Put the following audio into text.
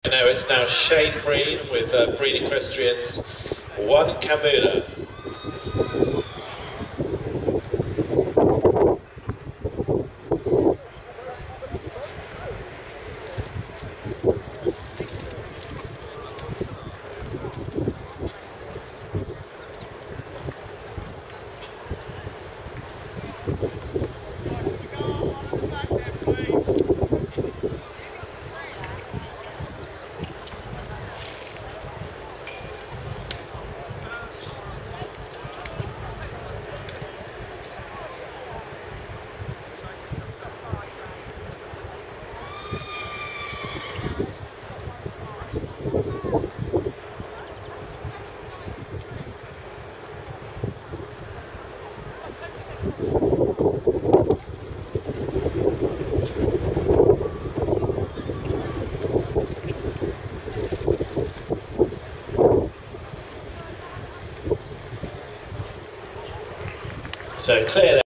Now it's now Shane Breen with Breen Equestrians, 1 Kamula. So clear.